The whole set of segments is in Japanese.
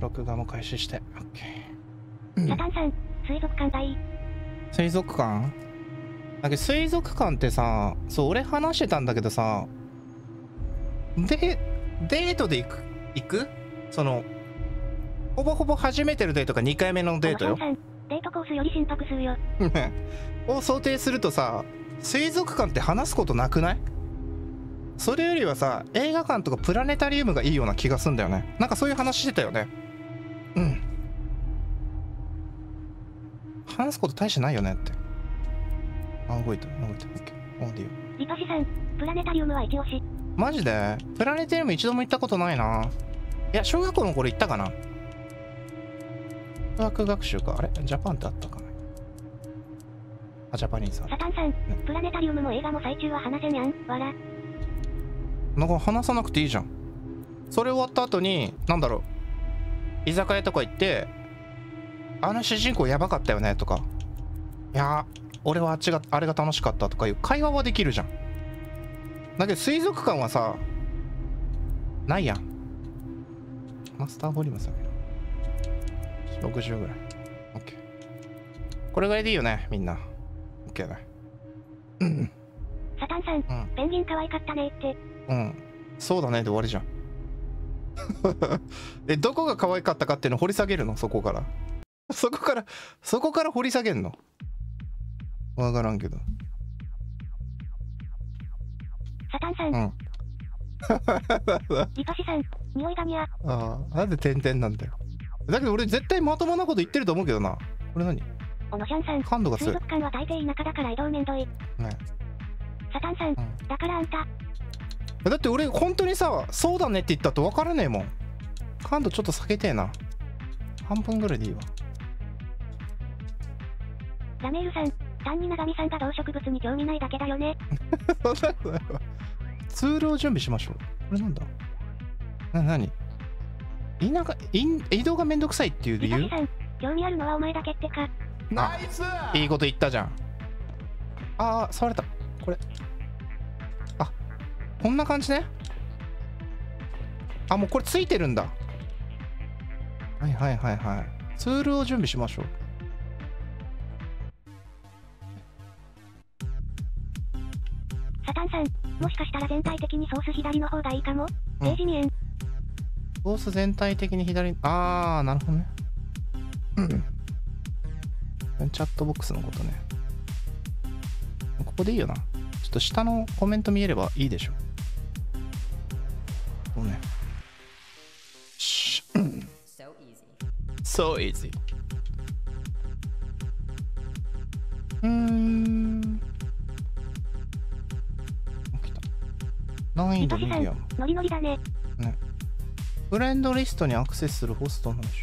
録画も開始して。オッケー。 サタンさん、水族館がいい。 水族館だけど水族館ってさ、そう俺話してたんだけどさ、デートで行くそのほぼほぼ初めてのデートか2回目のデートよ。 デートコースより心拍数よを想定するとさ、水族館って話すことなくない？それよりはさ、映画館とかプラネタリウムがいいような気がすんだよね。なんかそういう話してたよね。うん。話すこと大してないよねって。あ、動いた。オッケー。オーディオ。 リパシさん、プラネタリウムは一押し。 マジで？プラネタリウム一度も行ったことないな。いや、小学校の頃行ったかな。科学学習か。あれジャパンってあったかな。あ、ジャパニーズさん。 サタンさん、プラネタリウムも映画も最中は話せにゃん。わら。 なんか話さなくていいじゃん。それ終わった後に、なんだろう。居酒屋とか行って、あの主人公やばかったよねとか。いや、俺はあれが楽しかったとかいう会話はできるじゃん。だけど水族館はさ、ないやん。マスターボリューム下げる。60ぐらい。OK。これぐらいでいいよね、みんな。OK だ。 サタンさん、ペンギン可愛かったねって。 うん。そうだねで終わりじゃん。どこが可愛かったかっていうの掘り下げるの？そこから。そこから掘り下げるの？わからんけど。 サタンさん。リパシさん、匂いがにゃ。 ああ、なんで点々なんだよ。だけど俺絶対まともなこと言ってると思うけどな。これ何？ おのしゃんさん、 感度が強い。 水族館は大抵田舎だから移動めんどい。ね。サタンさん、だからあんた。 だって俺本当にさ、そうだねって言ったと分からねえもん。感度ちょっと下げてえな。半分ぐらいでいいわ。 ラメールさん、単に長見さんが動植物に興味ないだけだよね。 ツールを準備しましょう。これなんだ？何？移動がめんどくさいっていう理由？ リパシさん、興味あるのはお前だけってか。 ナイス！いいこと言ったじゃん。ああ、触れた。これ。あ、こんな感じね。あ、もうこれついてるんだ。はい。ツールを準備しましょう。 サタンさん、もしかしたら全体的にソース左の方がいいかも。ページ見えん。 ソース全体的に左に、あー、なるほどね。チャットボックスのことね。ここでいいよな。ちょっと下のコメント見えればいいでしょ。そうね。So easy. 来た。難易度ミディアム。 ノリノリだね。 ね。フレンドリストにアクセスするホストなんでし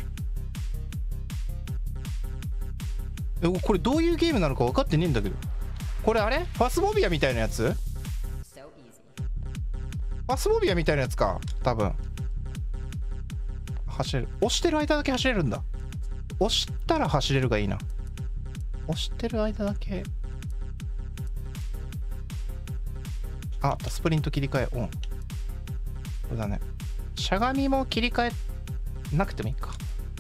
ょ。これどういうゲームなのか分かってねえんだけど。これあれ？ファスモビアみたいなやつ？ファスモビアみたいなやつか。多分。走れる。押してる間だけ走れるんだ。押したら走れるがいいな。押してる間だけ。あ、スプリント切り替えオン。これだね。しゃがみも切り替えなくてもいいか。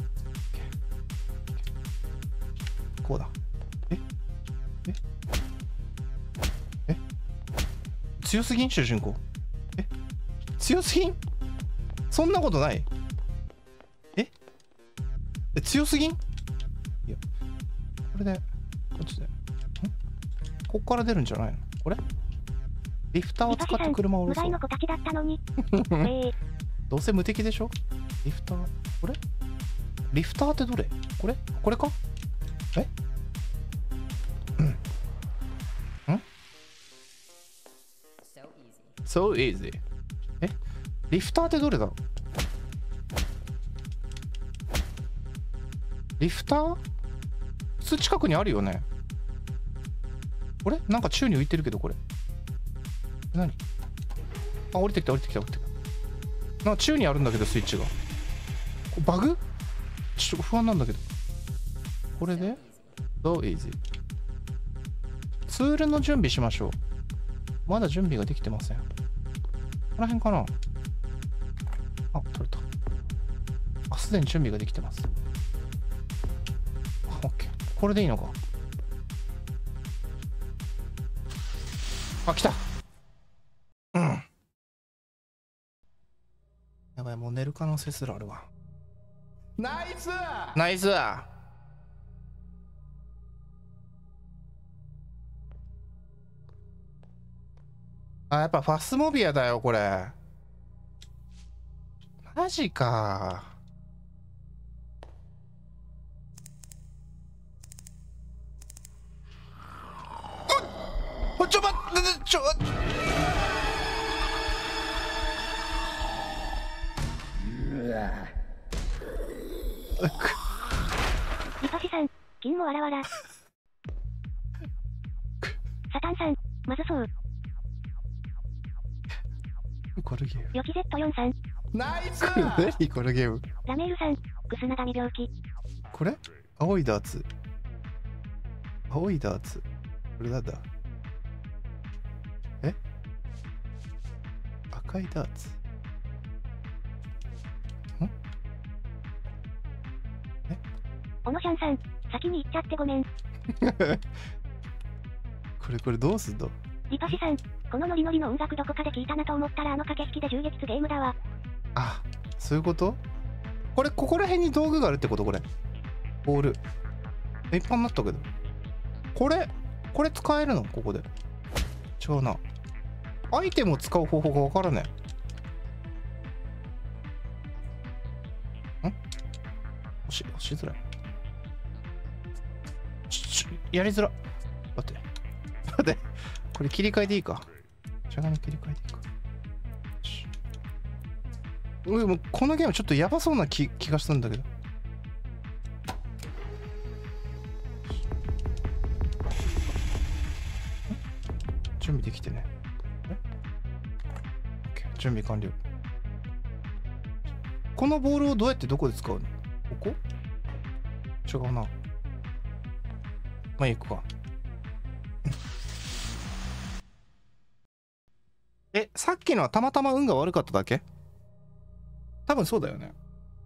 こうだ。強すぎん主人公。強すぎん？そんなことない？強すぎん？いや、これで、こっちで。こっから出るんじゃないの？これ？リフターを使って車を降ろそう。 無害の子たちだったのに。 どうせ無敵でしょ？リフター。これ？リフターってどれ？これ？これか？So easy. リフターってどれだろう？リフター？普通近くにあるよね。これ？なんか宙に浮いてるけど、これ。何？あ、降りてきた。なんか宙にあるんだけど、スイッチが。バグ？ちょっと不安なんだけど。これで So easy. ツールの準備しましょう。まだ準備ができてません。この辺かなあ、取れた。あ、すすでに準備ができてます。オッケー。これでいいのか。あ、来た。うん。やばい、もう寝る可能性すらあるわ。ナイスナイス。あ、やっぱファスモビアだよ、これ。マジか。ちょ、待って、ちょ、 リトシさん、金もわらわら。サタンさん、まずそう。 このゲーム。 ヨキ Z43。 ナイス。何このゲーム。 ラメールさん、クスナガミ病気。 これ青いダーツ。青いダーツ。これなんだ。え、赤いダーツ。ん、え、 オノシャンさん、先に行っちゃってごめん。 これどうすんの。 リトシさん、このノリノリの音楽どこかで聞いたなと思ったら駆け引きで銃撃ゲームだわ。 あ、そういうこと。これここら辺に道具があるってこと。これボールいっぱいになったけど、これ使えるの。ここで違うな。アイテムを使う方法がわからねえ。押しづらい。やりづら。待ってこれ切り替えでいいか。しゃがみ切り替えでいいか。もうこのゲームちょっとやばそうな気がするんだけど。準備できてね。準備完了。このボールをどうやってどこで使うの。ここ違うな。まあいいか。え、さっきのはたまたま運が悪かっただけ。多分そうだよね。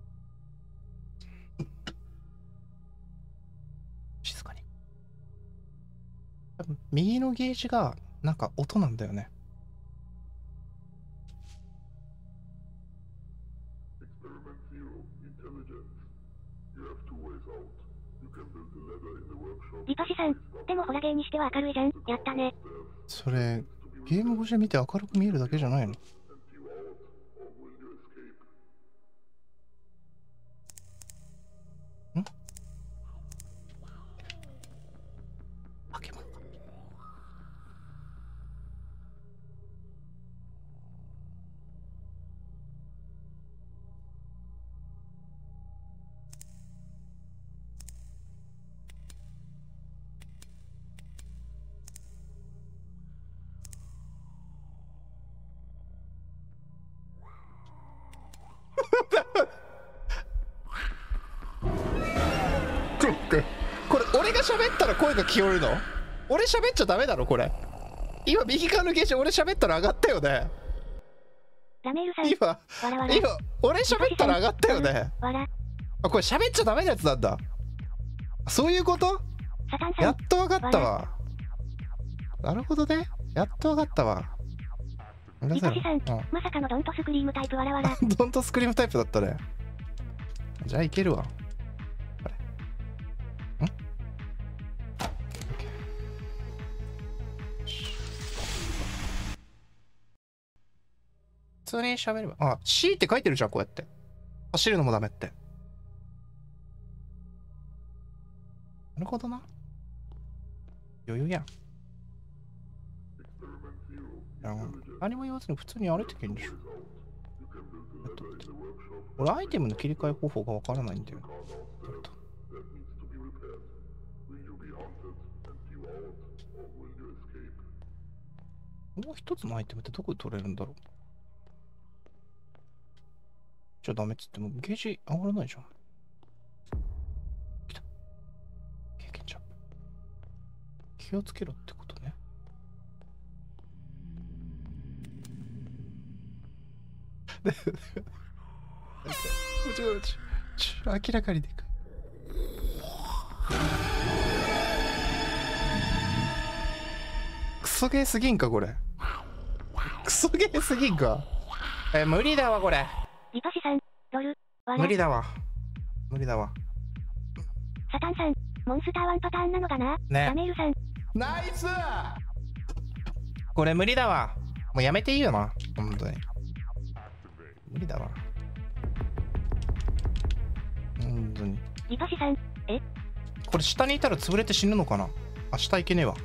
静かに。多分右のゲージがなんか音なんだよね。 リトシさん、でもホラゲーにしては明るいじゃん。やったね。 それゲーム越しで見て明るく見えるだけじゃないの。化け物か。これ俺が喋ったら声が聞こえるの。俺喋っちゃダメだろこれ。今右側のゲージ俺喋ったら上がったよね。 ラメールさん、 今わらわら。 今俺喋ったら上がったよね。 わら。 あ、これ喋っちゃダメなやつなんだ。そういうこと。 サタンさん、 やっと分かったわ。なるほどね。やっと分かったわ。 リトシさん、まさかのドントスクリームタイプわらわら。 ドントスクリームタイプだったね。じゃあいけるわ。あれん、普通に喋れば。あ、C って書いてるじゃん、こうやって。走るのもダメって。なるほどな。余裕やん。何も言わずに普通に歩いてけんでしょ。俺アイテムの切り替え方法がわからないんだよ。もう一つのアイテムってどこで取れるんだろう。じゃあダメっつってもゲージ上がらないじゃん。来た。経験ジャンプ。気をつけろってことね。もちろん明らかにでかい。クソゲーすぎんかこれ。クソゲーすぎんか。無理だわこれ。 リトシさん、ロル、わら。 無理だわ。無理だわ。 サタンさん、モンスター1パターンなのかな。 ね。 ラメールさん。 ナイス。これ無理だわ。もうやめていいよな。本当に。無理だわ。本当に。 リトシさん、 これ下にいたら潰れて死ぬのかな。あ、下行けねえわ。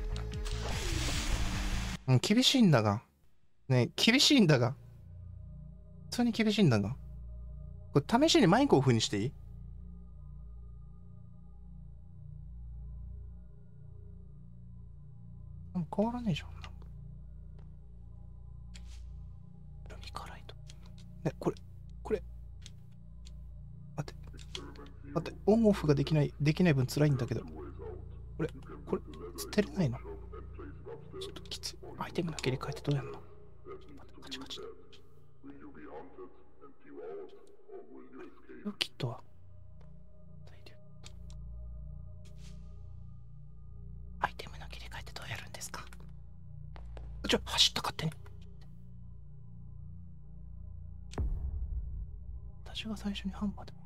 うん、厳しいんだが。ね、厳しいんだが。普通に厳しいんだが。これ試しにマイクオフにしていい？変わらねえじゃん。ルミカライト。ね、これ。待って、オンオフができない分辛いんだけど。これ、捨てれないの？ちょっときつい。アイテムの切り替えってどうやんの？待って、カチカチだ。キットはアイテムの切り替えってどうやるんですか？走った勝手に。私が最初にハンマーで。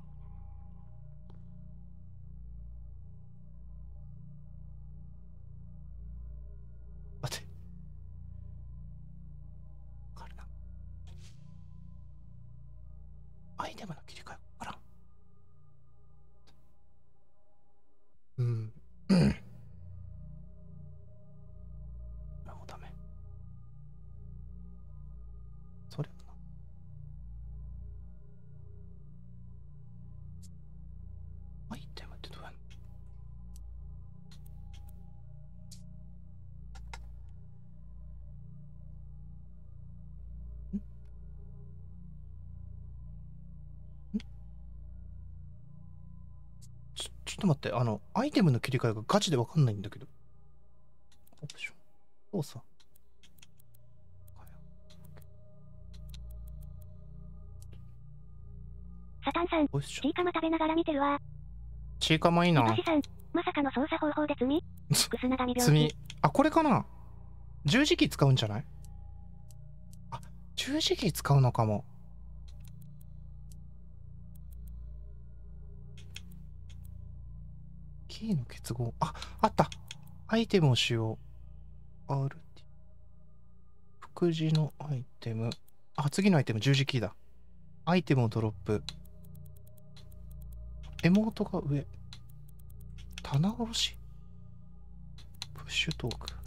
待って。わかるな。アイテムの切り替えわからん。うん。もうダメ。それもな。アイテムってどうやんの？ちょっと待って、アイテムの切り替えがガチでわかんないんだけど。オプション。操作。 サタンさん、チーカマ食べながら見てるわ。 チーカマいいな。 リトシさん、まさかの操作方法で積み？クスナガミ病気。 積み。あ、これかな？十字キー使うんじゃない？あ、十字キー使うのかも。キーの結合。あった。アイテムを使用。RT。副次のアイテム。あ、次のアイテム、十字キーだ。アイテムをドロップ。エモートが上。棚卸し。プッシュトーク。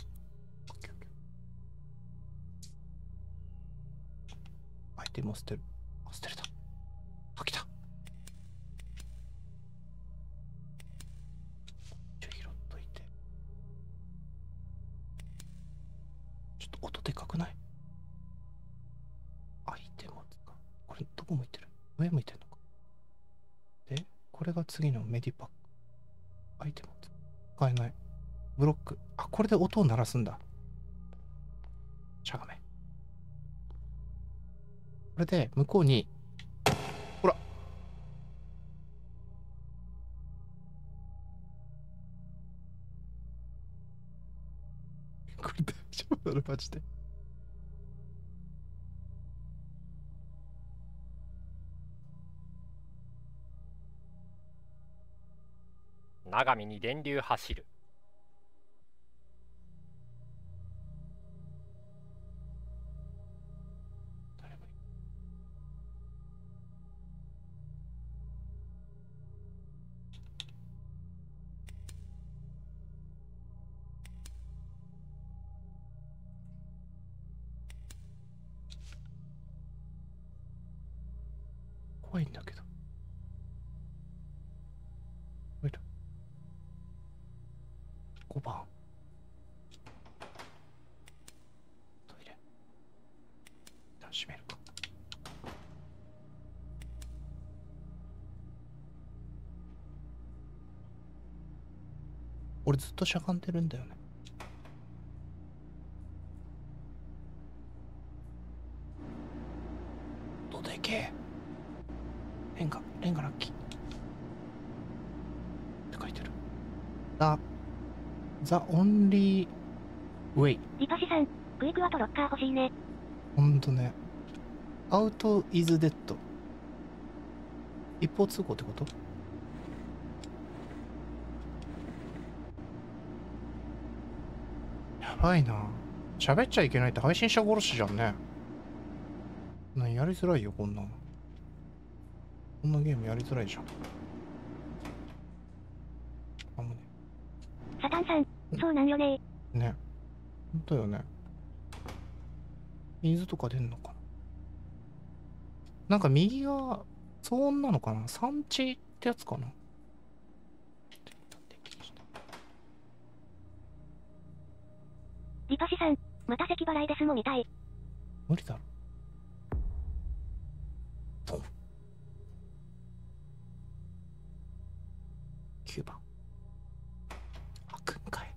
アイテムを捨てる。あ、捨てれた。あ、来た。拾っといて。ちょっと音でかくない？アイテムを使う。これどこ向いてる？上向いてるのか。で、これが次のメディパック。アイテムを使えない。ブロック。あ、これで音を鳴らすんだ。しゃがめ。これで向こうに、ほら。これ大丈夫なのマジで。 長見に電流走る。 怖いんだけど。5番。トイレ。閉めるか。俺ずっとしゃがんでるんだよね。どうでけえ。レンガラッキー。 The only way。 リパシさん、クイクワとロッカー欲しいね。 ほんとね。Out is dead。一方通行ってこと？やばいな。喋っちゃいけないって配信者殺しじゃんね。やりづらいよ、こんなの。こんなゲームやりづらいじゃん。あ、もうね。 サタンさん、そうなんよね。 ね。ほんとよね。水とか出んのかな。なんか右が騒音なのかな。産地ってやつかな。 リパシさん、また咳払いですもみたい。 無理だろ。9番。あ、くんかい。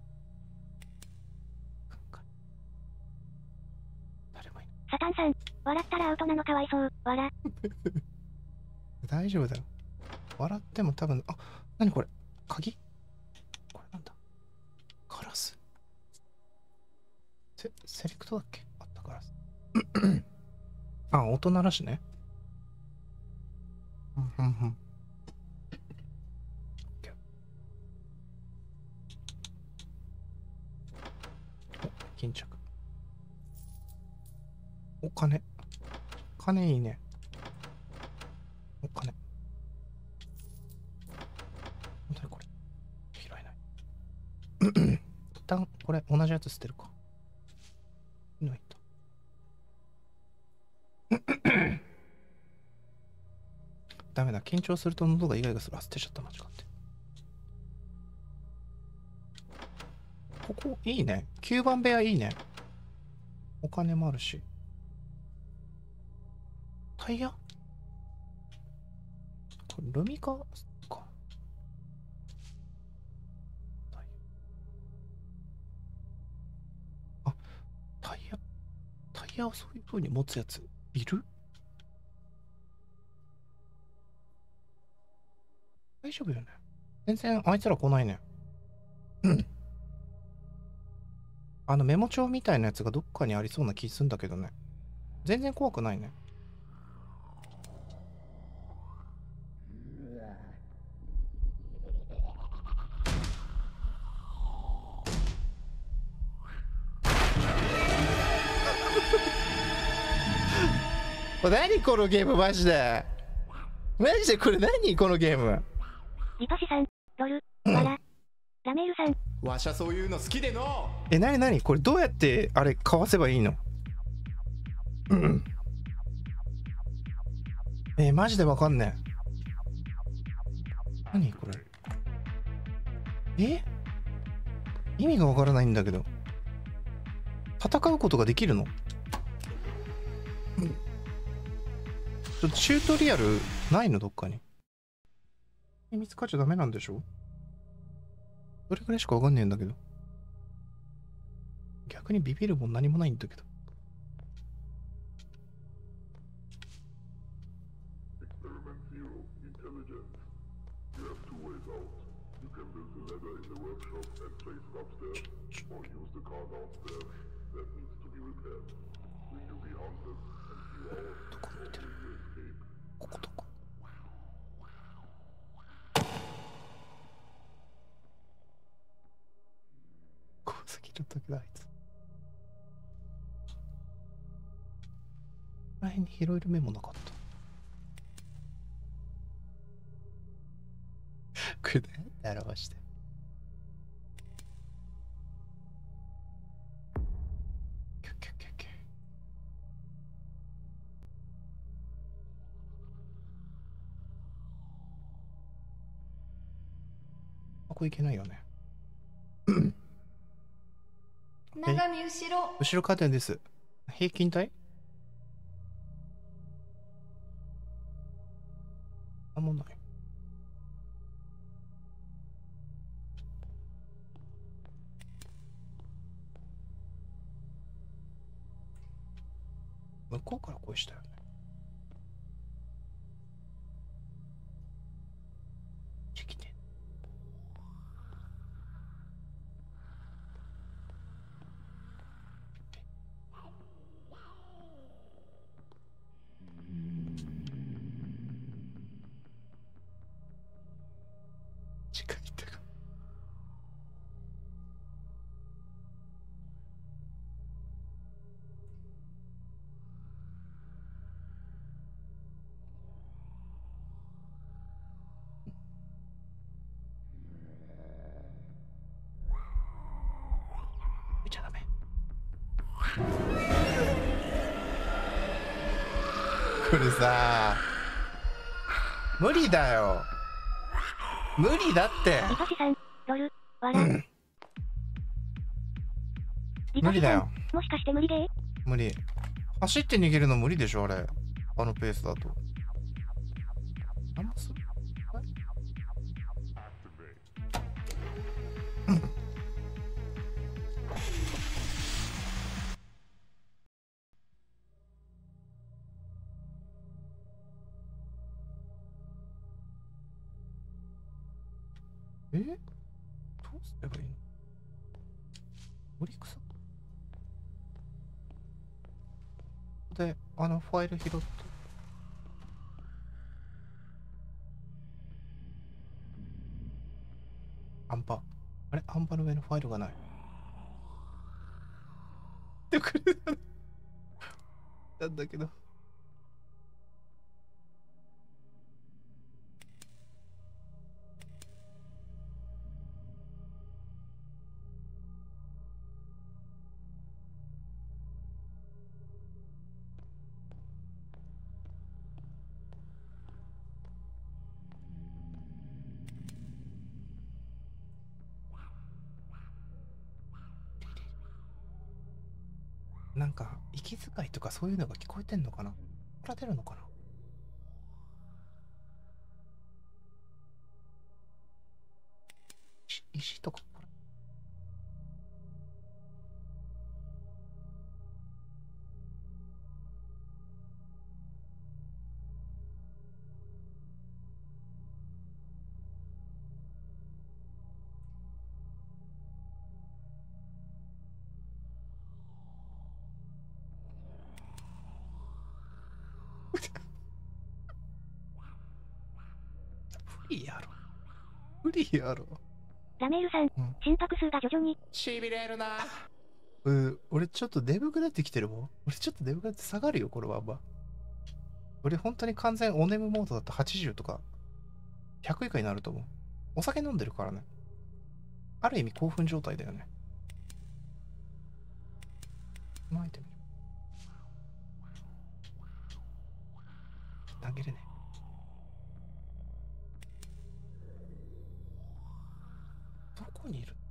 誰もいない。 サタンさん、笑ったらアウトなのかわいそう。笑。 大丈夫だよ。笑っても多分、あ、なにこれ？鍵？これなんだ？カラス。セレクトだっけ？あったカラス。あ、音鳴らしね。うんうんうん。巾着。お金。金いいね。お金。本当にこれ。拾えない。一旦これ同じやつ捨てるか。いいのいった。ダメだ。緊張すると喉がイガイガする。あ、捨てちゃった。間違って。ここいいね。9番部屋いいね。お金もあるし。タイヤ？これルミカか。あ、タイヤをそういう風に持つやついる？大丈夫よね。全然あいつら来ないね。メモ帳みたいなやつがどっかにありそうな気すんだけどね。全然怖くないね。何このゲームマジで。マジでこれ何このゲーム。 リパシさん、ロル、わら。ラメールさん。 わしゃそういうの好きでの。何これどうやってあれかわせばいいの？マジでわかんねえ。何これ。意味がわからないんだけど。戦うことができるの？チュートリアルないの？どっかに。見つかっちゃダメなんでしょ？どれくらいしかわかんねえんだけど。逆にビビるもん何もないんだけど。どこ見てる？ここどこ？怖すぎるんだけどあいつ。この辺に拾えるメモなかった。これね、表して。ここ行けないよね。 長見後ろ。 後ろカーテンです。平均体？あんまない。向こうから声したよね。来て。 これさ、無理だよ。無理だって。 リパシさん、ロル、わら。 無理だよ。 もしかして無理ゲー？ 無理。走って逃げるの無理でしょ、あれ。あのペースだと。何もする？どうすればいいの？無理くさ。で、ファイル拾って。アンパ。あれアンパの上のファイルがない。でくれなんだけど。なんか息遣いとかそういうのが聞こえてんのかな？これは出るのかな？石とか無理やろ。無理やろ。 ラメールさん、心拍数が徐々に。 しびれるな。俺ちょっと眠くなってきてるもん。俺ちょっと眠くなって下がるよ、これは。俺本当に完全お眠モードだと80とか100以下になると思う。お酒飲んでるからね。ある意味興奮状態だよね。巻いてみる。投げれねえ。どこにいる？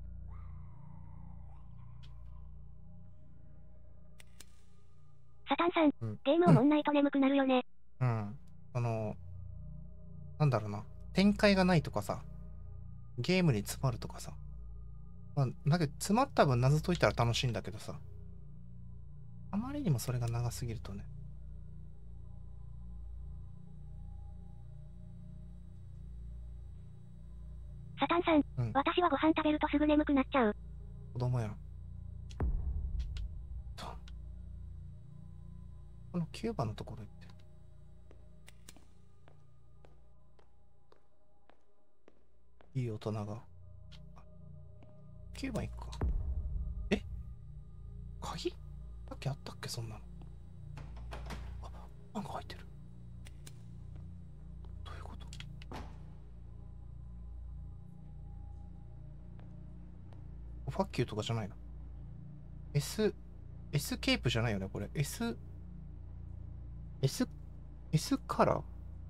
サタンさん、ゲームをもんないと眠くなるよね。 なんだろうな。展開がないとかさ、ゲームに詰まるとかさ。だけど、詰まった分謎解いたら楽しいんだけどさ。あまりにもそれが長すぎるとね。 サタンさん、私はご飯食べるとすぐ眠くなっちゃう。 子供やん。この9番のところ行って。いい大人が。9番行くか。鍵？さっきあったっけ、そんなの。なんか入ってる。どういうこと？ファッキューとかじゃないの？ エスケープじゃないよね、これ。S カラー？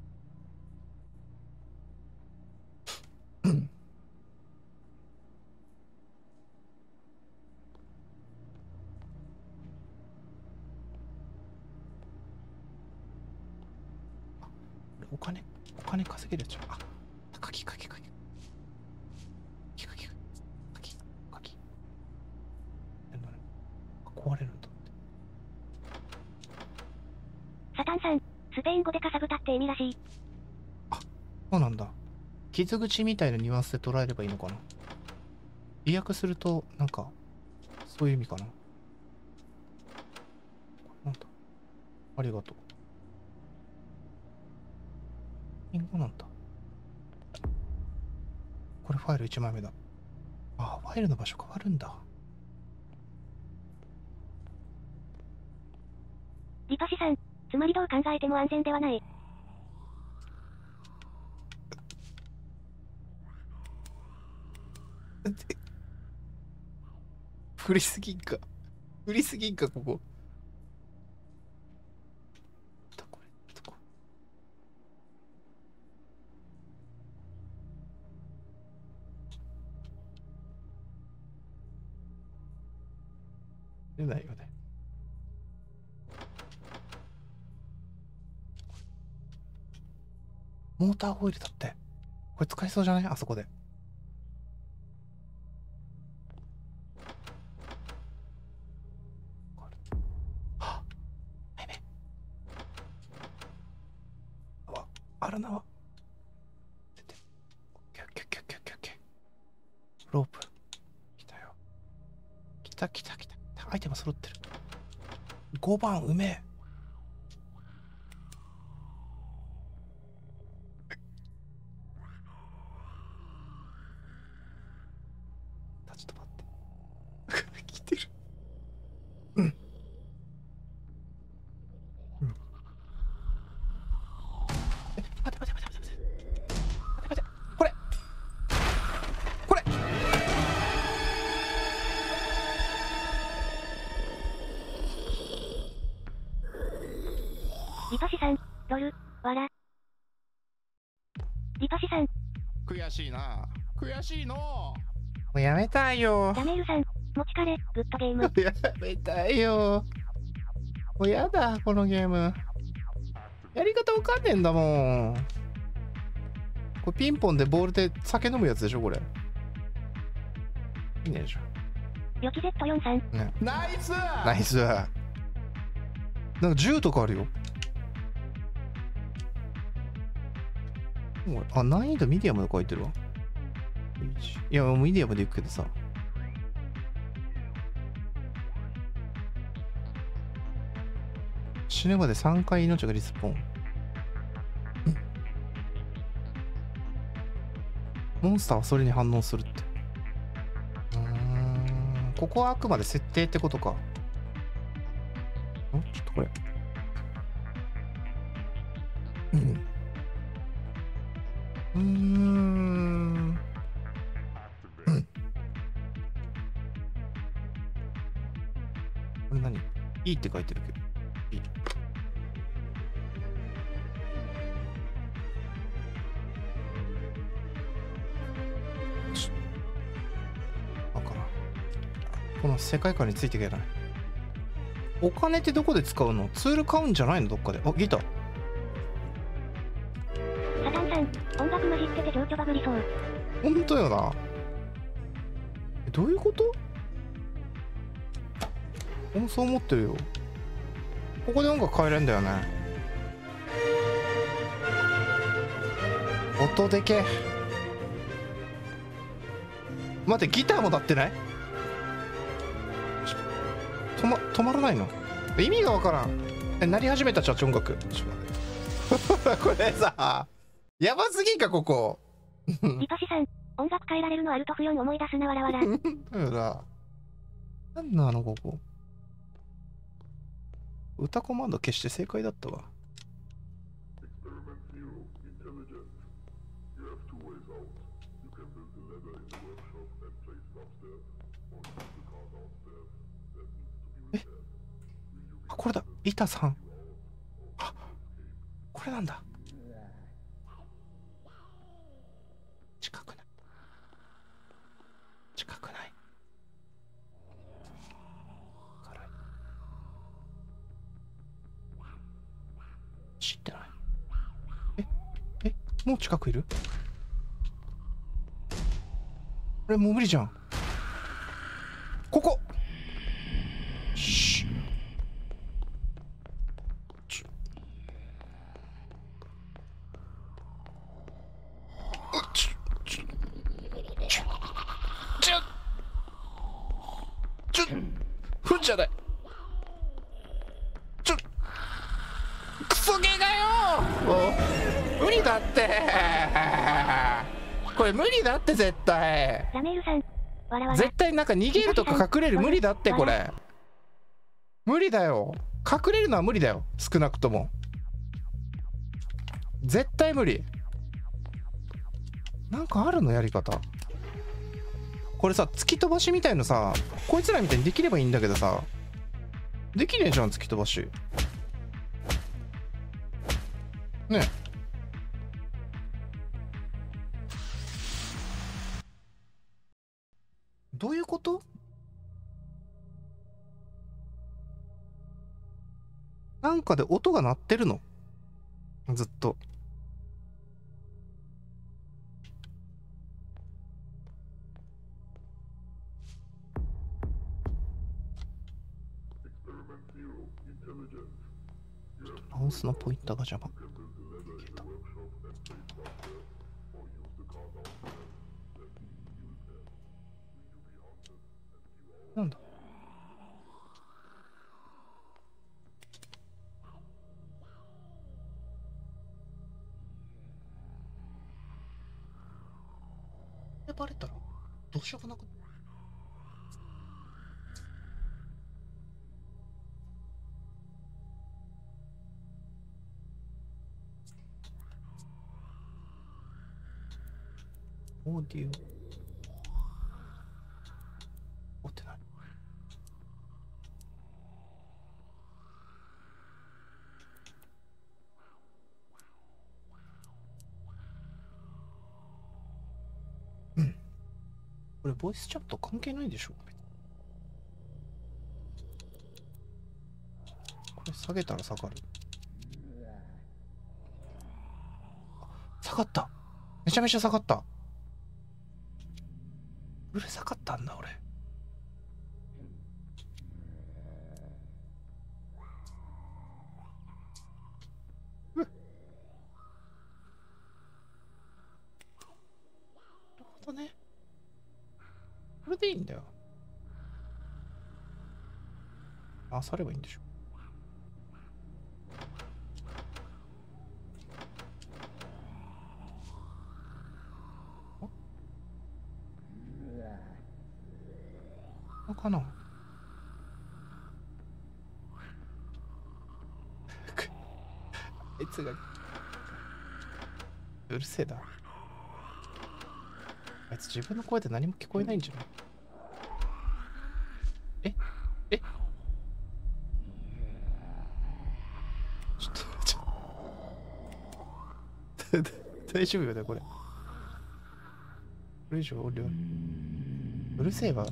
お金稼げるやつ。鍵。壊れるんだって。 サタンさん、スペイン語でかさぶたって意味らしい。 そうなんだ。傷口みたいなニュアンスで捉えればいいのかな。意訳すると、なんか、そういう意味かな。なんだ。ありがとう。リンゴなんだ。これファイル1枚目だ。ファイルの場所変わるんだ。 リパシさん、つまりどう考えても安全ではない。 振りすぎんか、ここ。 出ないよね。モーターオイルだって。これ使えそうじゃない？あそこで。はっ、めめ。あるなわ。出て。オッケーオッケーオッケーオッケーオッケー。ロープ。来たよ。来た来た来た。アイテム揃ってる。5番うめえ。ちょっと待って。来てる。うん。うん。待て待て待て待て待て。待て待て。これ。これ。 リトシさん、ロル、わら。リトシさん。 悔しいな。悔しいの。もうやめたいよ。 ラメールさん、持ちかれ、グッドゲーム。 やめたいよ。もうやだ、このゲーム。やり方わかんねえんだもん。これピンポンでボールで酒飲むやつでしょ、これ。いいねじゃん。 ヨキ Z43。 ね、ナイスナイス。なんか銃とかあるよ。あ、難易度ミディアムで書いてるわ。いや、もうミディアムでいくけどさ。死ぬまで3回命がリスポーン。モンスターはそれに反応するって。ここはあくまで設定ってことか。ちょっとこれ。これ何？いいって書いてるけど。いい。わからん。この世界観についていけない。お金ってどこで使うの？ツール買うんじゃないの？どっかで。あ、ギター。 サタンさん、音楽混じってて情緒バグりそう。 ほんとよな。どういうこと？俺もそう思ってるよ。ここで音楽変えれんだよね。音でけ。待って、ギターも鳴ってない？止まらないの？意味がわからん。鳴り始めたちょっと音楽。ちょっと待って。これさ、やばすぎんか、ここ。 リトシさん、音楽変えられるのアルトフ4思い出すな、わらわら。 だよな。なんなの、ここ。歌コマンド消して正解だったわ。え？あ、これだ。板さん。あ、これなんだ。近くない。近くない。知ってない。もう近くいる？これもう無理じゃん。ここ。シュッ。ふんじゃない。クソゲーがよ。無理だって。これ無理だって絶対。 ラメールさん、わらわら。 絶対なんか逃げるとか隠れる無理だってこれ。無理だよ。隠れるのは無理だよ。少なくとも。絶対無理。なんかあるのやり方。これさ、突き飛ばしみたいのさ、こいつらみたいにできればいいんだけどさ、できねえじゃん、突き飛ばし。ねえ。どういうこと？ なんかで音が鳴ってるの。ずっと。マウスのポインターが邪魔。消えた。なんだ。バレたらどうしようもなく。オーディオって何？うん。これボイスチャット関係ないでしょ。これ下げたら下がる。下がった。めちゃめちゃ下がった。うるさかったんだ俺。なるほどね。これでいいんだよ。あさればいいんでしょ。かな。あいつがうるせえな。あいつ自分の声で何も聞こえないんじゃない？えちょっと大丈夫よねこれ。これ以上音量うるせえわ。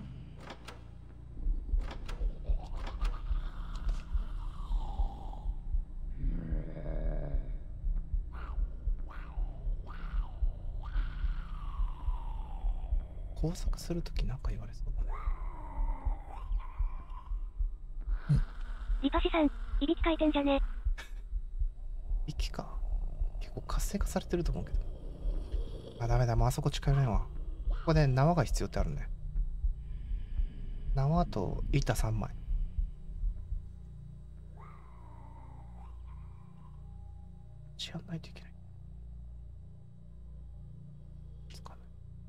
工作するときなんか言われそうだね。 リパシさん、いびきかいてんじゃね。 息か。結構活性化されてると思うけど。あ、ダメだ。もうあそこ近寄れんわ。ここで縄が必要ってあるね。縄と板3枚。やんないといけない。つかない。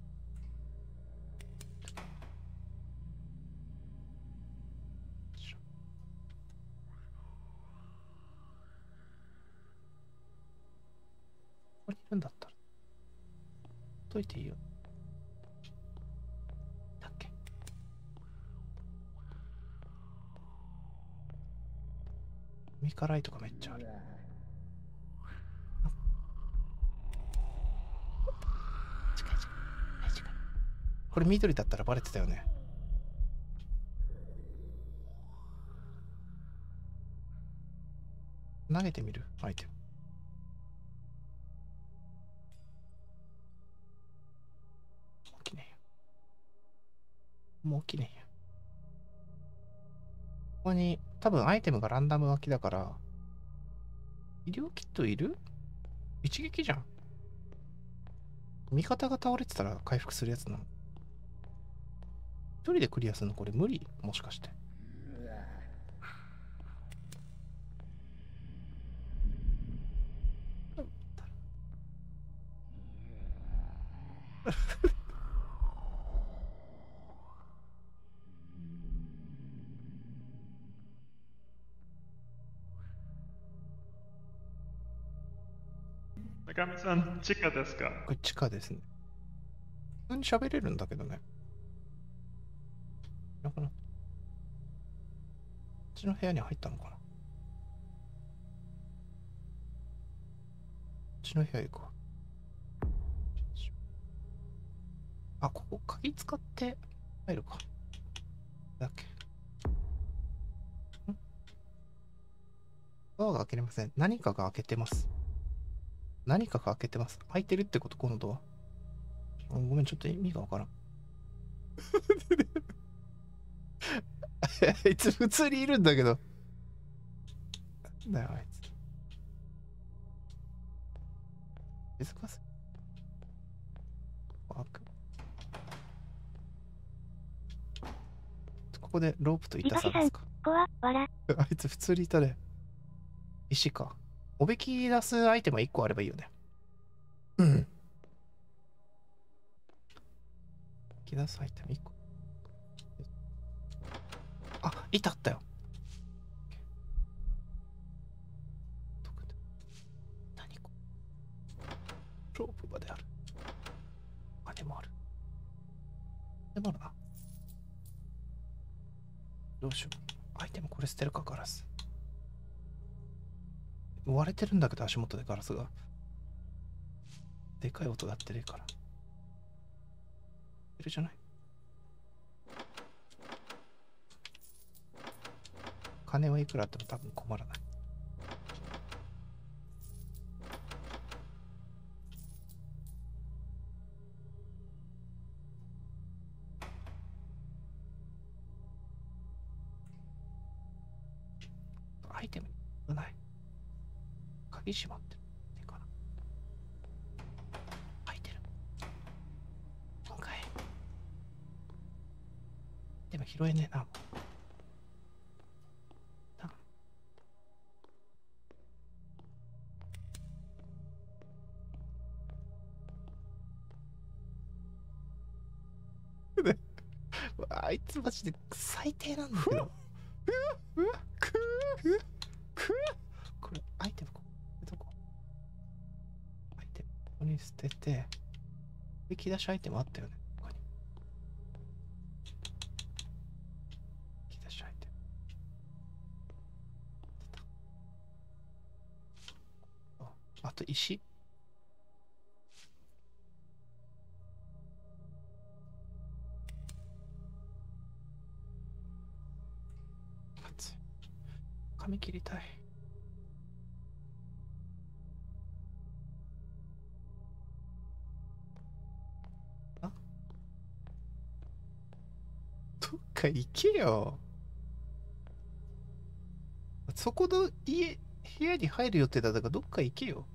ここにいるんだったらといていいよ。だっけ。ミカライトがめっちゃある。近い近い近い。これ緑だったらバレてたよね。投げてみるアイテム。起きねえよ。もう起きねえよ。ここに多分アイテムがランダム湧きだから、医療キットいる？一撃じゃん。味方が倒れてたら回復するやつなの。一人でクリアするのこれ無理？もしかして。 中見さん、地下ですか？ これ地下ですね。普通に喋れるんだけどね。なんかな。こっちの部屋に入ったのかな。こっちの部屋行こう。あ、ここ鍵使って入るか。だっけ。 ドアが開けれません。何かが開けてます。何かが開けてます。開いてるってこと、このドア。ごめん、ちょっと意味がわからん。あいつ普通にいるんだけど。なんだよ、あいつ。水かす。開く。ここでロープと板探すか。 怖わら。 あいつ普通にいたね。石か。おびき出すアイテムは1個あればいいよね。うん。おびき出すアイテム1個。あ、板あったよ。何これ。ロープまである。金もある。でもあるな。どうしよう。アイテムこれ捨てるか、ガラス。割れてるんだけど、足元でガラスが。でかい音がってるから。いるじゃない。金はいくらあっても多分困らない。アイテムがない。鍵閉まってる。いいかな。開いてる。今回。でも拾えねえな、もう。あいつマジで最低なんだけど。これアイテムここアイテムここに捨てて、引き出しアイテムあったよね。ここに引き出しアイテムあと石。髪切りたい。あ、どっか行けよ。そこの部屋に入る予定だったからどっか行けよ。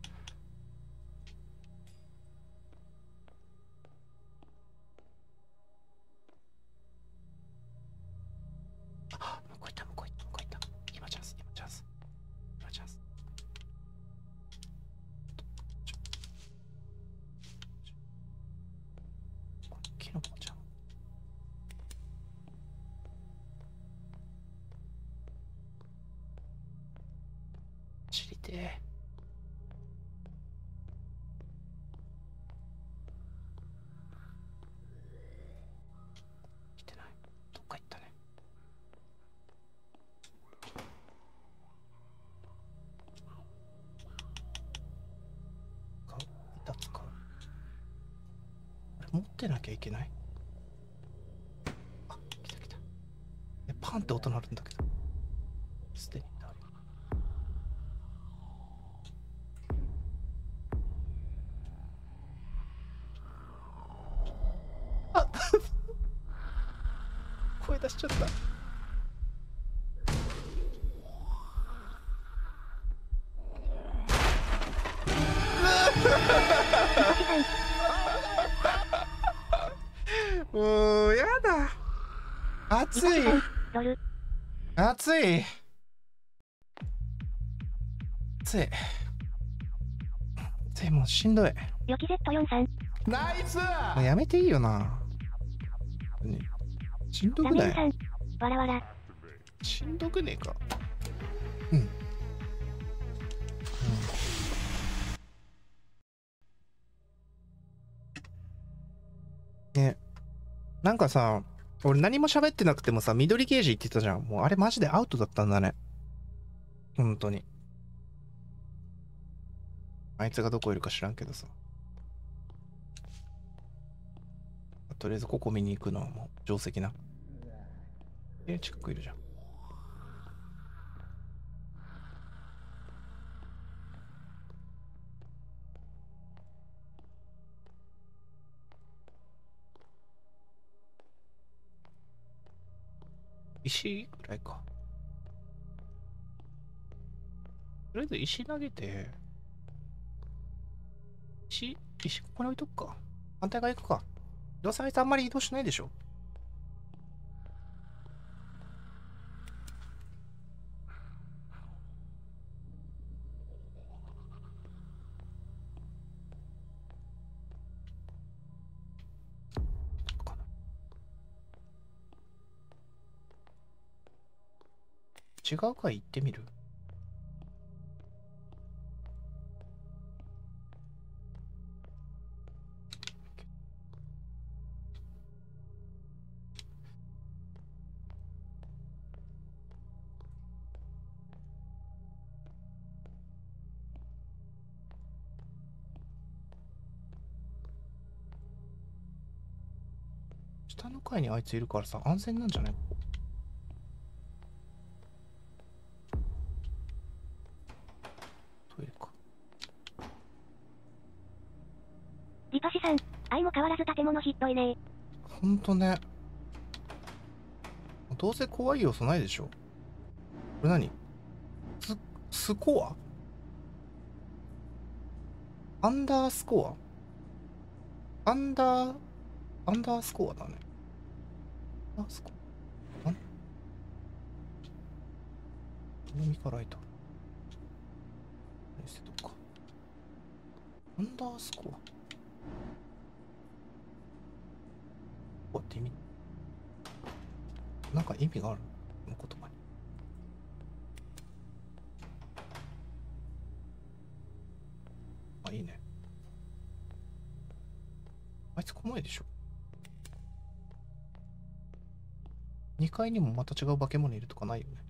あ、向こう行った、向こう行った、向こう行った。今チャンス、今チャンス。今チャンス。キノコちゃん。知りてえ。来てない。どっか行ったね。板使う。あれ持ってなきゃいけない。あ、来た来た。パンって音鳴るんだけど。すでに鳴る。あ声出しちゃった。もうやだ。暑い。暑い。暑い。暑い、もうしんどい。 よき Z43。 ナイス。もうやめていいよな。しんどくない？ さん、わらわら。 しんどくねえか。うん。ね、なんかさ、俺何も喋ってなくてもさ、緑ゲージ言ってたじゃん。もうあれマジでアウトだったんだね。本当に。あいつがどこいるか知らんけどさ。とりあえずここ見に行くのはもう定石な。近くいるじゃん。 石ぐらいか。とりあえず石投げて、石ここに置いとくか。反対側行くか。どうせあいつあんまり移動しないでしょ。かな。違うか行ってみる。下の階にあいついるからさ、安全なんじゃない？ここトイレか。 リパシさん、愛も変わらず建物ひっどいね。 ほんとね。どうせ怖い要素ないでしょ。これ何？スコアアンダースコアアンダースコアだね。アンダースコア飲みからいた。捨てとくか。アンダースコア。こうって意味なんか意味があるこの言葉に。あ、いいね。あいつ来ないでしょ。2階にもまた違う化け物いるとかないよね。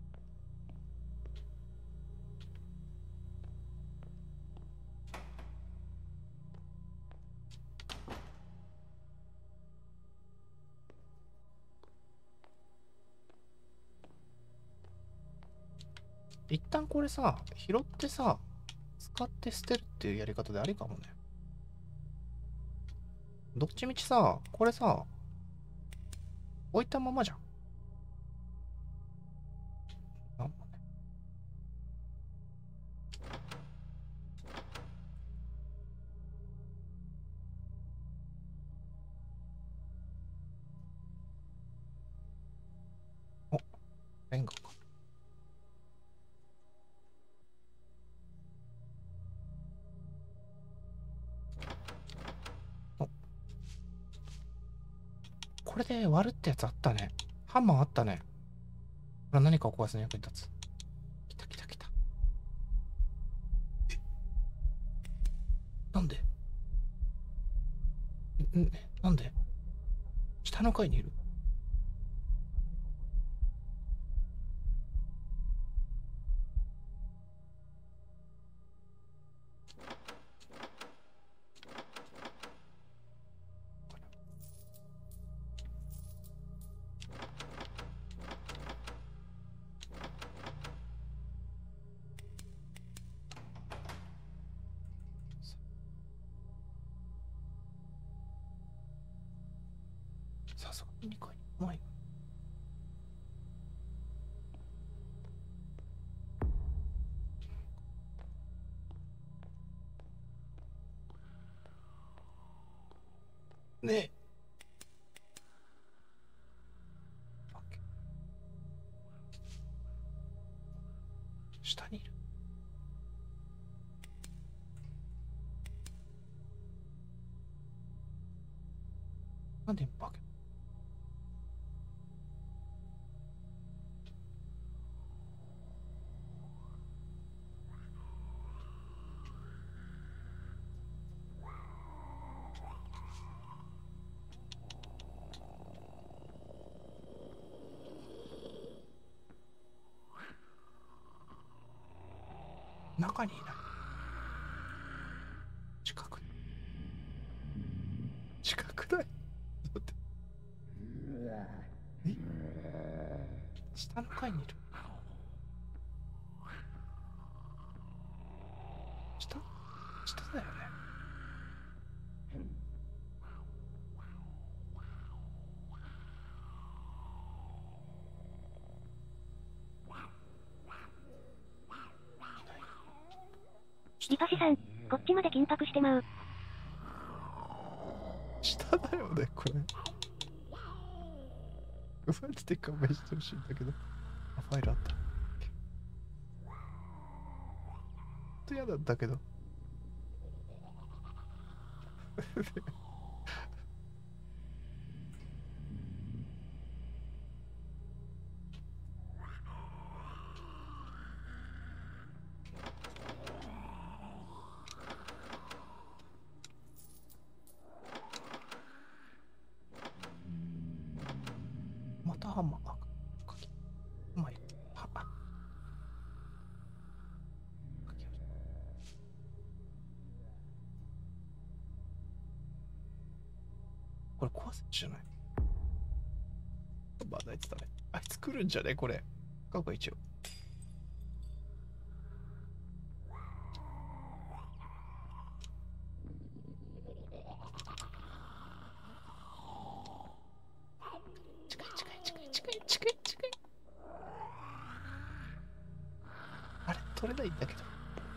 一旦これさ、拾ってさ、使って捨てるっていうやり方でありかもね。どっちみちさ、これさ、置いたままじゃん。なんもね。お、レンガか。お、これで割るってやつあったね。ハンマーあったね。これは何かを壊すの役に立つ。来た来た来た。え、なんでなんで下の階にいる？さすがに2階に来ないよ。ねえ。下にいる。なんでバケ？中にいない。近くない。だって。下の階にいる。下だよね。 リパシさん、こっちまで緊迫してまう。 下だよね、これ。ファイルで勘弁してほしいんだけど。あ、ファイルあった。ほんと嫌なんだけど。またハンマー。あ、鍵。うまい。は、あ。鍵を。これ壊せんじゃない？まだあいつだね。あいつ来るんじゃねこれ。買うか一応。近い近い近い近い近い近い。あれ取れないんだけど。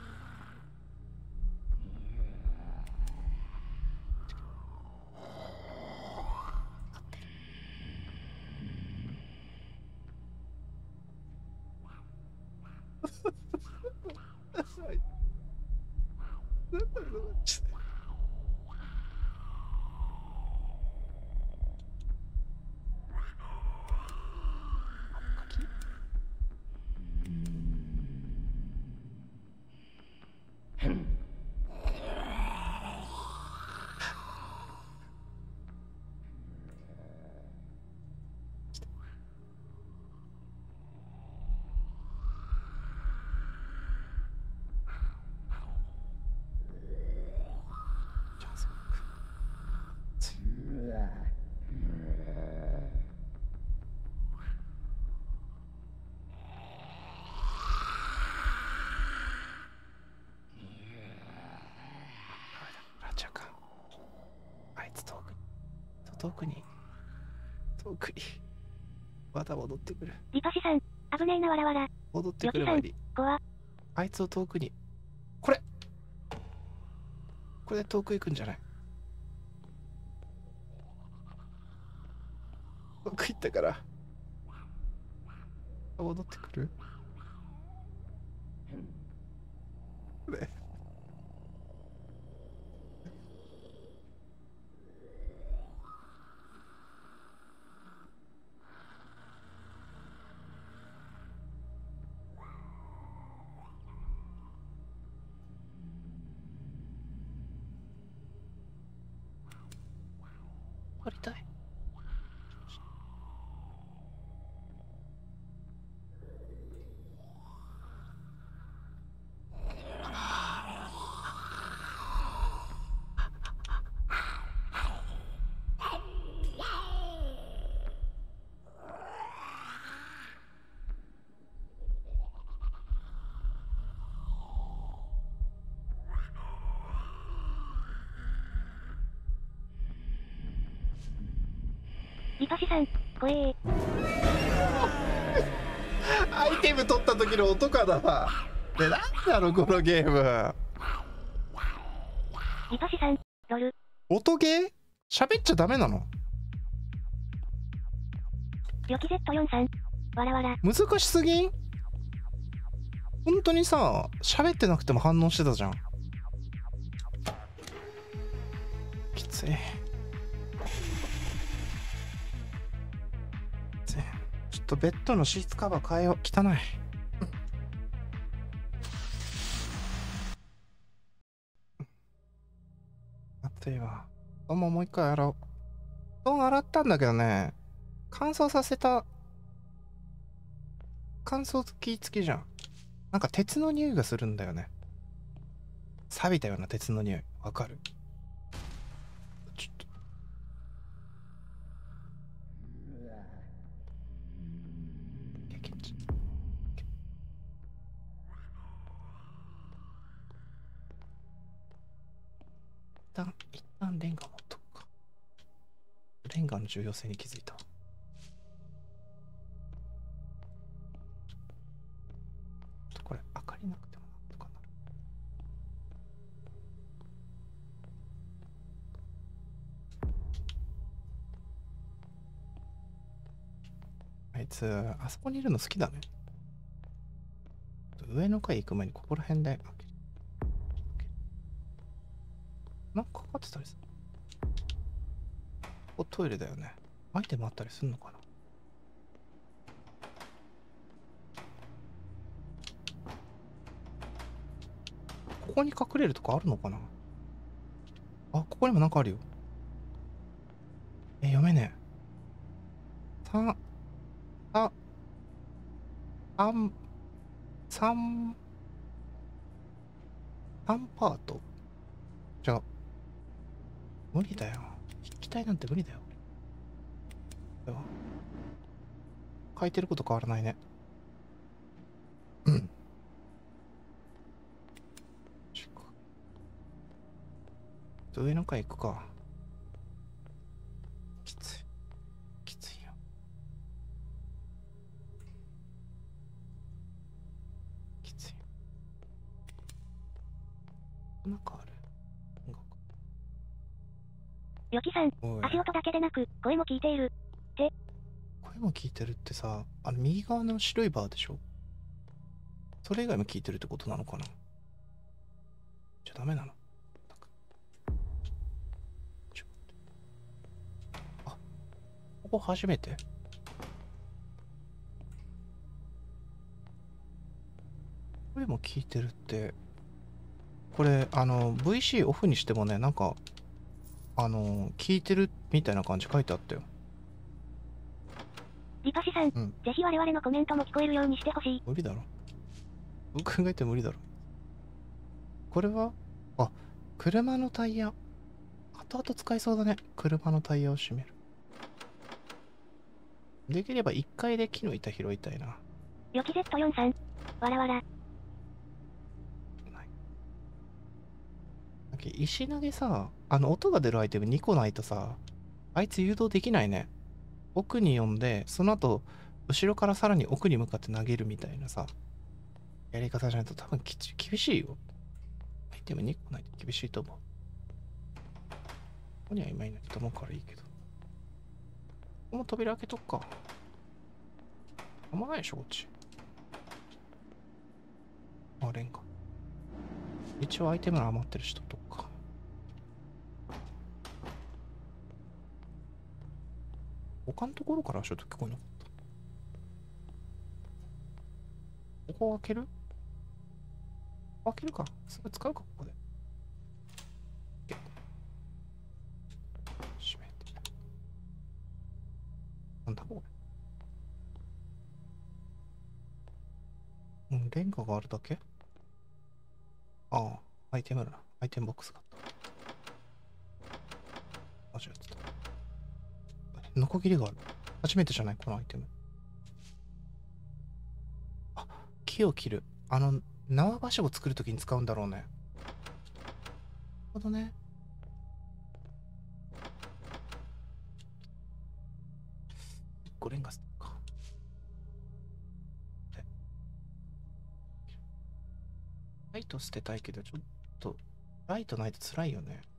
ラチャか。あいつ遠くに。遠くに。遠くに。また戻ってくる。 リパシさん、危ねえなわらわら。 戻ってくる前に。 怖。 あいつを遠くに。これで遠く行くんじゃない？遠く行ったから。戻ってくる？ね。終わりたい。 リパシさん、怖え。 アイテム取った時の音かな。で、なんだろうこのゲーム。 リパシさん、ロル。 音ゲー？喋っちゃダメなの？ ヨキ Z43。わらわら。 難しすぎん？本当にさ、喋ってなくても反応してたじゃん。きつい。ちょっとベッドのシーツカバー変えよう。汚い。あっという間。もう一回洗おう。布団洗ったんだけどね、乾燥させた。乾燥機付きじゃん。なんか鉄の匂いがするんだよね。錆びたような鉄の匂い。わかる？ちょっと。一旦レンガ持っとくか。レンガの重要性に気づいた。これ明かりなくてもなんとかなる。 あいつ、あそこにいるの好きだね。上の階行く前にここら辺で開ける。なんかかかってたりする。ここトイレだよね。アイテムあったりするのかな。ここに隠れるとかあるのかな。あ、ここにもなんかあるよ。読めねえ。3、あ、3、3、3パート。じゃあ、無理だよ。筆記体なんて無理だよ。では、書いてること変わらないね。うん。上の階行くか。きつい。きついよ。きつい。なんかある。 よきさん、足音だけでなく、声も聞いている。 声も聞いてるってさ、右側の白いバーでしょ。それ以外も聞いてるってことなのかな。じゃダメなの。あ、ここ初めて。声も聞いてるって、これVC オフにしてもね、なんか聞いてるみたいな感じ書いてあったよ。 リパシさん、ぜひ我々のコメントも聞こえるようにしてほしい。 無理だろ。どう考えても無理だろ。これは車のタイヤ。後々使いそうだね。車のタイヤを閉める。できれば1階で木の板拾いたいな。 よき Z43。わらわら。 石投げさ、音が出るアイテム2個ないとさ、あいつ誘導できないね。奥に呼んで、その後、後ろからさらに奥に向かって投げるみたいなさ、やり方じゃないと多分厳しいよ。アイテム2個ないと厳しいと思う。ここには今いないと思うからいいけど。ここも扉開けとくか。あんまないでしょ、こっち。あ、レンガ。一応アイテムの余ってる人とか。他のところからちょっと聞こえなかった。ここ開ける？開けるか。すぐ使うか、ここで。閉めて。なんだこれ。レンガがあるだけ？ああ、アイテムだな。アイテムボックスがあった。間違ってた。ノコギリがある。初めてじゃないこのアイテム。あ、木を切る。縄場所を作るときに使うんだろうね。なるほどね。レンガスか。ライト捨てたいけど、ちょっと、ライトないと辛いよね。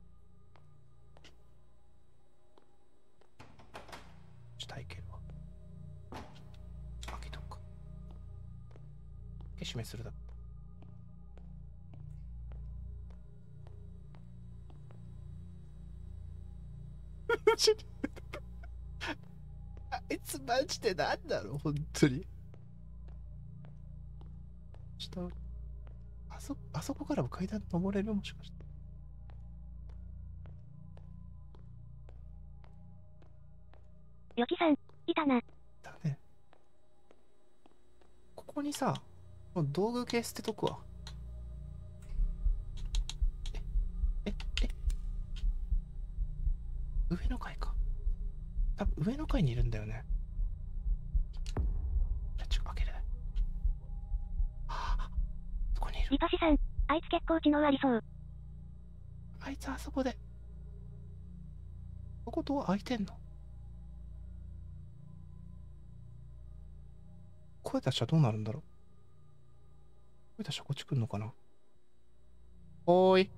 したいけど。開けとくか。消しめするだ。あいつマジでなんだろう、本当に。下、あそこからも階段登れる？もしかして。 よきさん、いたな。 だね。ここにさ、道具系捨てとくわ。上の階か。多分上の階にいるんだよね。開けれない。そこにいる。 リパシさん、あいつ結構知能ありそう。 あいつあそこで。ここドア開いてんの？声出したらどうなるんだろう。声出したらこっち来んのかな。おーい。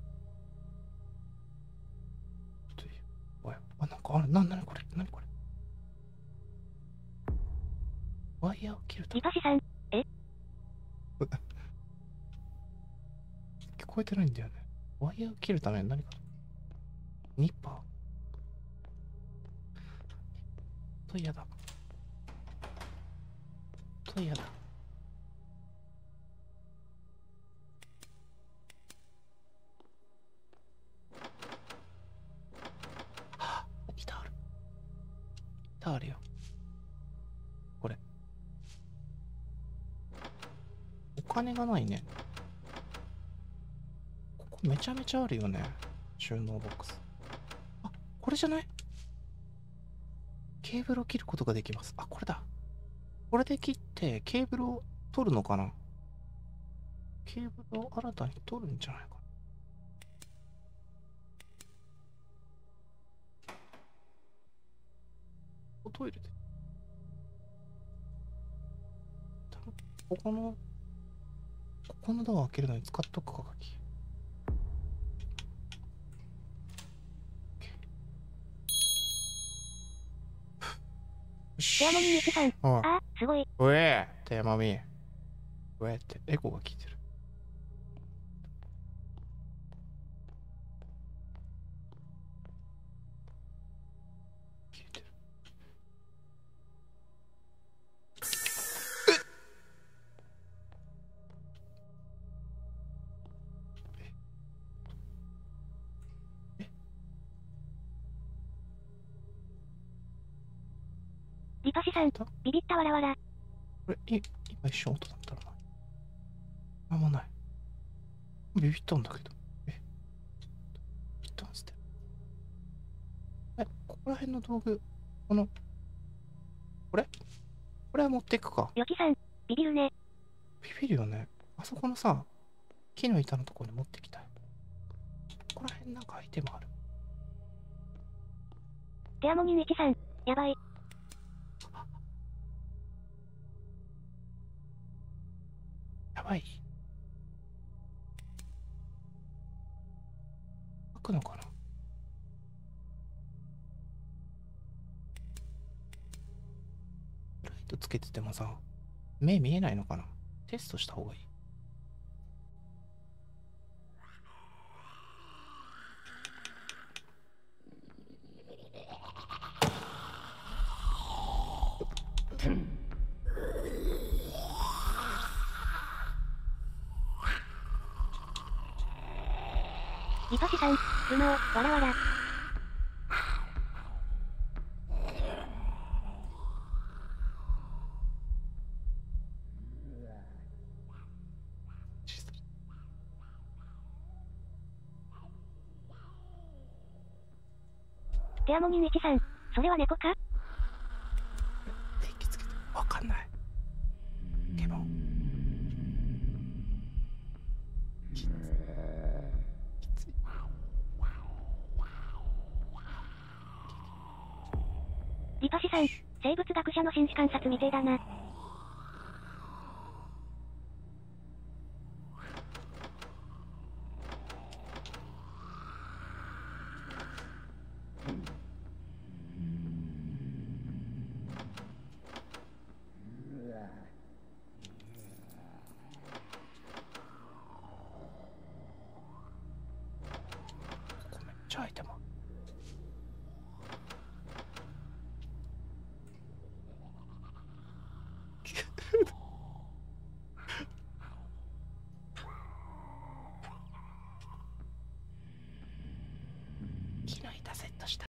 おい。なんかあれ、なにこれ。 イヤーを切るため。 リパシさん、 聞こえてないんだよね。ワイヤーを切るために何か。ニッパーと嫌だ。と嫌だ。はあ、板ある。板あるよ。これ。お金がないね。ここめちゃめちゃあるよね。収納ボックス。あ、これじゃない？ケーブルを切ることができます。あ、これだ。これで切ってケーブルを取るのかな？ケーブルを新たに取るんじゃないかな。トイレで。ここのドア開けるのに使っとくか、鍵。 テアモミ1さん、 おい。 あ、すごい。 うえー、テーマミー。うえーってエコが聞いてる。聞いてる。 リパシさん、ビビったわらわら。 これ、今一瞬音だったらな。あんまない。ビビったんだけど。ビビったんすって。ここら辺の道具、これは持っていくか。 ヨキさん、ビビるね。 ビビるよね。あそこのさ、木の板のところに持ってきたい。ここら辺なんかアイテムある。 テアモニン1さん、やばい。 やばい。開くのかな？ライトつけててもさ、目見えないのかな？テストした方がいい。 リパシさん、不能、わらわら。テアモニン1さん、それは猫か？ 電気つけてわかんない。でもきつい。 リパシさん、生物学者の新種観察みてえだな。